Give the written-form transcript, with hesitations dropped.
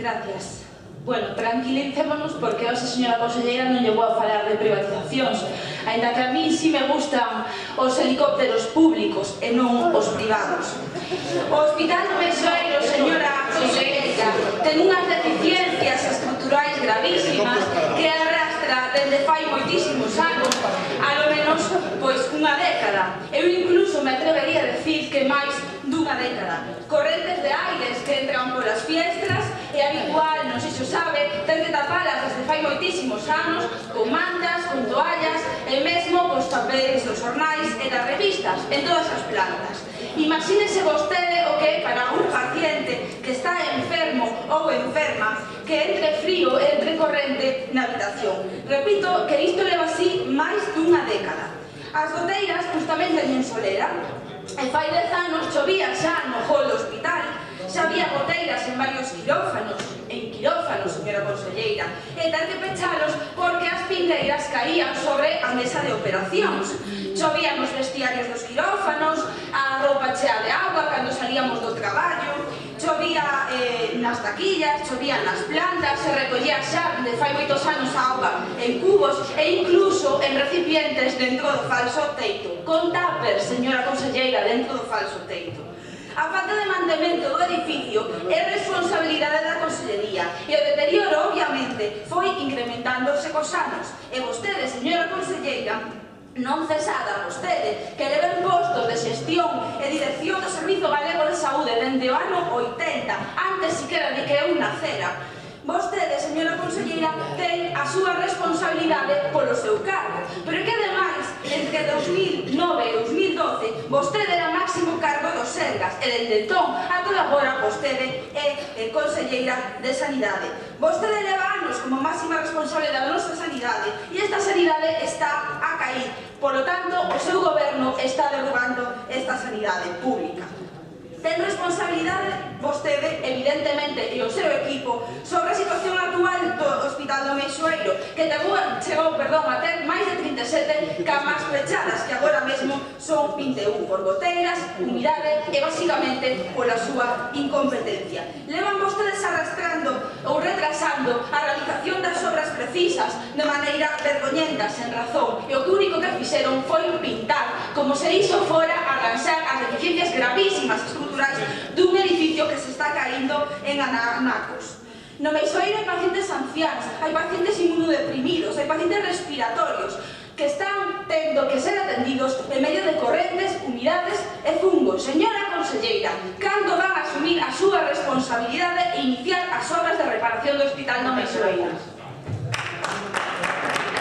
Gracias. Bueno, tranquilícemonos porque hoxe, señora conselleira, non lle vou a falar de privatizacións, aínda que a mí si me gustan os helicópteros públicos e non os privados. O Hospital do Meixoeiro, señora conselleira, ten unhas deficiencias estruturais gravísimas que arrastra dende fai moitísimos anos, a lo menos, pois, unha década. Eu incluso me atrevería a decir que máis dunha década. Correntes de aires que entran polas fiestras e habitual, non sei se o sabe, ten que tapalas desde fai moitísimos anos con mantas, con toallas e mesmo cos papeles dos xornais e das revistas en todas as plantas. Imagínese vostede o que é para un paciente que está enfermo ou enferma que entre frío e entre corrente na habitación. Repito que isto leva así máis dunha década. As goteiras justamente teñen solera e fai 10 anos chovía xa no hall do hospital, xa había goteiras en varios quirófanos, señora conselleira, e ten que pechalos porque as pingueiras caían sobre a mesa de operacións. Chovían nos vestiarios dos quirófanos, a roupa chea de agua cando salíamos do traballo, chovía nas taquillas, chovía nas plantas, se recollía xa de fai moitos anos a auga en cubos e incluso en recipientes dentro do falso teito, con tupper, señora conselleira, dentro do falso teito. A falta de mantemento do edificio é responsabilidade da Consellería e o deterioro, obviamente, foi incrementándose cos anos. E vostede, señora conselleira, non cesada vostede, que leva en postos de xestión e dirección do Servizo Galego de Saúde dende o ano 80, antes siquera de que eu nacera. Vostede, señora conselleira, ten a súa responsabilidade polo seu cargo, pero que ademais, entre 2009 e 2012, vostede era máximo cargo do Sergas e dende entón a toda agora vostede é conselleira de Sanidade. Vostede leva anos como máxima responsable da nosa sanidade e esta sanidade está a cair, polo tanto, o seu goberno está derrubando esta sanidade pública. Ten responsabilidade vostede, evidentemente, e o seu equipo sobre a situación actual do Hospital do Meixoeiro, que chegou a ter máis de 37 camas pechadas, que agora mesmo son 21 por goteiras, humidade e, basicamente, pola súa incompetencia. Levan vostedes arrastrando ou retrasando a realización das obras precisas de maneira vergoñenta, sen razón, e o que único que fixeron foi pintar, como se iso fora arranxar as deficiencias gravísimas estruturais dun edificio que se está caíndo en anacos. No Meixoeiro hai pacientes anciáns, hai pacientes inmunodeprimidos, hai pacientes respiratorios que están tendo que ser atendidos en medio de correntes, humidades e fungos. Señora conselleira, cando van a asumir a súa responsabilidade e iniciar as obras de reparación do Hospital do Meixoeiro?